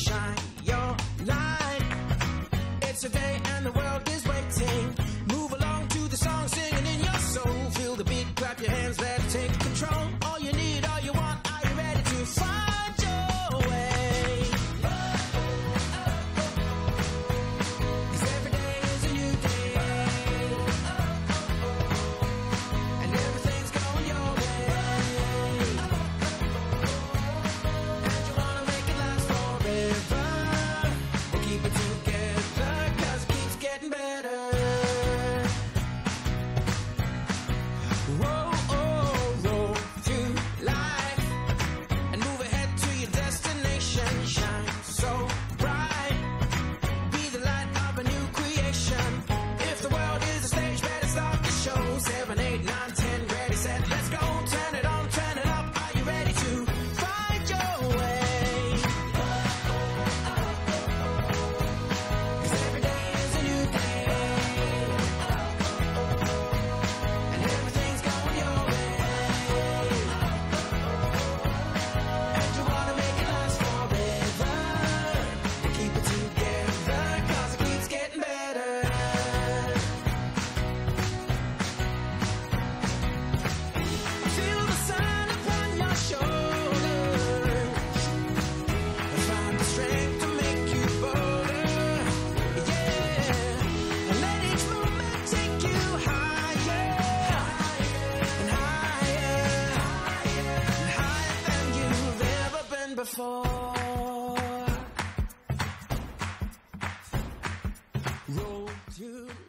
shine your light. It's a day and the world is waiting. Move along to the song, singing in your soul. Feel the beat, clap your hands, let's take control. All you need, all you want, are you ready to find your way? 'Cause every day is a new day, and everything's going your way. And you wanna make it last forever. We'll keep it together, 'cause it keeps getting better. Whoa, oh, roll through life and move ahead to your destination. Shine so bright, be the light of a new creation. If the world is a stage, better start the show. 7, 8, 9, 10, ready, set, let's go. Turn it on, turn it up. Are you ready to find your way? 'Cause every day is a new day, and everything's going your way. And you wanna make it last forever. We'll keep it together, 'cause it keeps getting better. Feel the sun upon your shoulders. Find the strength to make you bolder. Yeah. And let each moment take you higher and higher and higher than you've ever been before. Roll through